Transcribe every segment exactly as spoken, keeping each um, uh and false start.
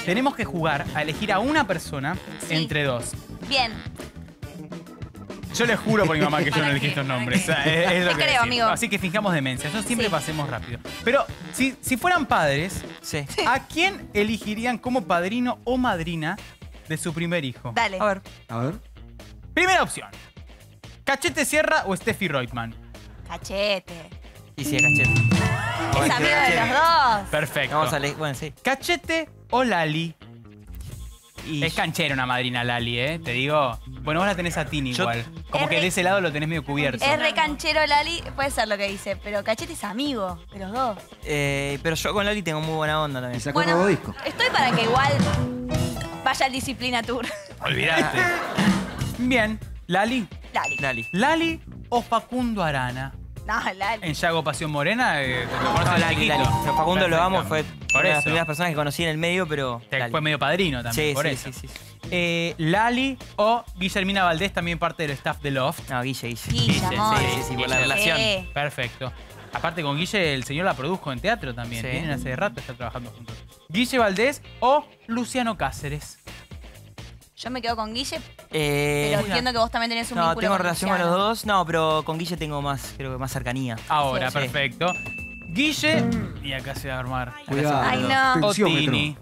Tenemos que jugar a elegir a una persona Sí. entre dos. Bien. Yo les juro por mi mamá que yo no elegí estos nombres. O sea, es, es lo Te que creo, decimos. amigo. Así que fijamos demencia. Eso siempre Sí. pasemos rápido. Pero si, si fueran padres, Sí. ¿a quién elegirían como padrino o madrina de su primer hijo? Dale. A ver. A ver. Primera opción. ¿Cachete Sierra o Steffi Reutemann? Cachete. Y sí, cachete. Es amigo de los dos. Perfecto. Vamos a leer. Bueno, sí. ¿Cachete o Lali? Y Es canchera una madrina Lali, ¿eh? Te digo. Bueno, vos la tenés a Tini Yo- igual. Como Es que re- de ese lado lo tenés medio cubierto. Es re canchero Lali, puede ser lo que dice, pero Cachete es amigo de los dos. Eh, pero yo con Lali tengo muy buena onda Y también. sacó un nuevo disco. Estoy para que igual vaya al Disciplina Tour. Olvidaste. Bien. ¿Lali? Lali. Lali. ¿Lali o Facundo Arana? No, Lali. En Yago Pasión Morena, eh, te lo conoces No, de Lali, chiquito. Lali. Pero Facundo lo Perfecto. amo, fue Por una de las eso. primeras personas que conocí en el medio, pero. Te Lali. fue medio padrino también, Sí, por sí, eso. sí, sí, sí. Eh, Lali o Guillermina Valdés, también parte del staff de Loft. No, Guille, Guille. Guille, Guille, amor. sí, sí, sí, por la Guille. relación. Sí. Perfecto. Aparte con Guille, el señor la produjo en teatro también. Sí. Tienen hace rato, está trabajando juntos. Guille Valdés o Luciano Cáceres. Yo me quedo con Guille, Eh, pero entiendo que vos también tenés un no, vínculo tengo con relación con los Luciano. dos. No, pero con Guille tengo más, creo que más cercanía. Ahora, Sí. perfecto. Guille, y acá se va a armar. Cuidado. Ay, no. O Tensiómetro. Tini.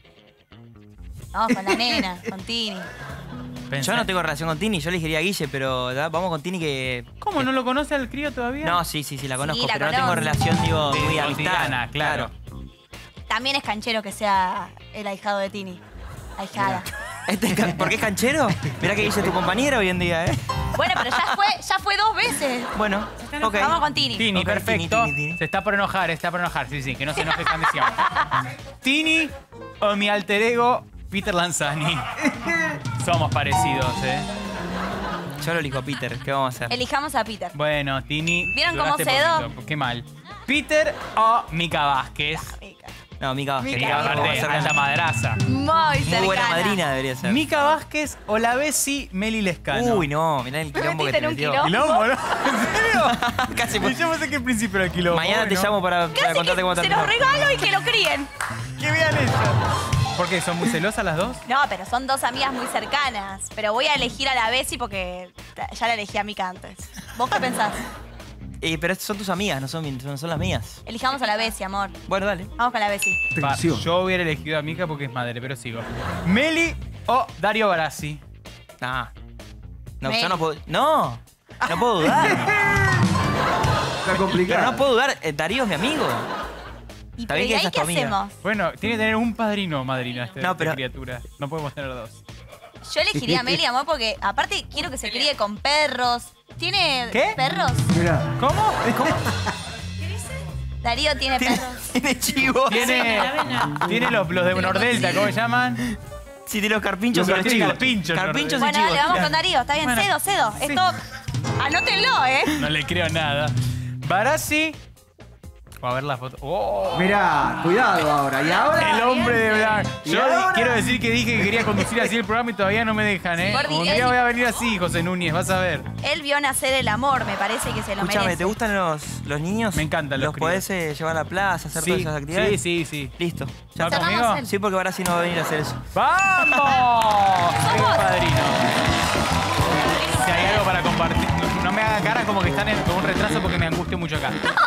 Vamos con la nena, con Tini. Pensá- Yo no tengo relación con Tini, yo elegiría a Guille, pero ¿verdad? Vamos con Tini que. ¿Cómo? ¿No lo conoce al crío todavía? No, sí, sí, sí, la conozco, la pero no conozco. tengo relación, digo, Sí, muy amistad. cotidiana, claro. También es canchero que sea el ahijado de Tini. Ahijada. Este es ca- ¿Por qué es canchero? Mirá que Guille es tu compañero hoy en día, ¿eh? Bueno, pero ya fue, ya fue dos veces. Bueno, ok. Vamos con Tini. Tini, Ok, perfecto. Tini, Tini, Tini. Se está por enojar, está por enojar. Sí, sí, que no se enoje tan decíamos. Tini o mi alter ego, Peter Lanzani. Somos parecidos, ¿eh? Yo lo elijo a Peter, ¿qué vamos a hacer? Elijamos a Peter. Bueno, Tini. ¿Vieron cómo duraste cedo? poquito, Qué mal. Peter o Mica Vázquez. No, Mica Vázquez. Mica Vamos a Vázquez, hacer alta madraza. Muy cercana. Muy buena madrina debería ser. Mica Vázquez o la Bessie Meli Lescano. Uy, no, mirá el quilombo que metiste te en un metió. quilombo. Quilombo, ¿no? ¿En serio? Casi Y por- yo pensé que al principio era quilombo. Mañana te bueno. llamo para, para Casi contarte cómo que se terminó. los regalo y que lo críen. ¡Qué bien eso! ¿Por qué? ¿Son muy celosas las dos? No, pero son dos amigas muy cercanas. Pero voy a elegir a la Bessie porque ya la elegí a Mica antes. ¿Vos qué pensás? Eh, pero son tus amigas, no son, mi- son, son las mías. Elijamos a la Bessie, amor. Bueno, dale. Vamos con la Bessie. Va, Tensión. yo hubiera elegido a Mica porque es madre, pero sigo. Meli o Dario Barassi. Ah. No, Me- yo no puedo. ¡No! No puedo dudar. Está complicado. Pero no puedo dudar. eh, Darío es mi amigo. ¿Y Está pero bien ¿y que ahí esa es qué tu amiga. hacemos? Bueno, tiene que tener un padrino o madrina este, No, esta pero- criatura. No podemos tener dos. Yo elegiría a Meli, amor, porque aparte quiero que se críe con perros. ¿Tiene ¿Qué? perros? Mirá. ¿Cómo? ¿Cómo? Darío tiene Tiene, perros. tiene chivos. Tiene, tiene los, los de Nordelta, ¿cómo se llaman? Sí, tiene los carpinchos y Los los tiene chivos. carpinchos, Carpinchos y Bueno, chivos. dale, vamos con Darío. Está bien, Bueno, cedo, cedo. sí. Esto. Anótenlo, ¿eh? No le creo nada. Barassi. O a ver la foto. ¡Oh! Mirá, cuidado ahora. Y ahora. El hombre de blanco. ¿Y Yo ahora? quiero decir que dije que quería conducir así el programa y todavía no me dejan, ¿eh? Gordi, Un él- día voy a venir así, José Núñez, vas a ver. Él vio nacer el amor, me parece que se lo Escúchame, merece. ¿te gustan los, los niños? Me encantan los ¿Los podés eh, llevar a la plaza, hacer todas Sí, esas actividades? sí, sí, sí. Listo. Ya ¿Va está. Llamamos conmigo? él. Sí, porque ahora sí no va a venir a hacer eso. ¡Vamos! ¡Qué padrino! Si hay algo para compartir, no, no me haga cara como que están en- con un retraso porque me angustio mucho acá.